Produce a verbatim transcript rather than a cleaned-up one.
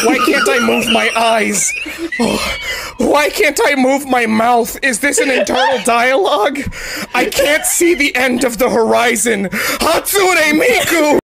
Why can't I move my eyes? Oh, why can't I move my mouth? Is this an internal dialogue? I can't see the end of the horizon. HATSUNE Miku!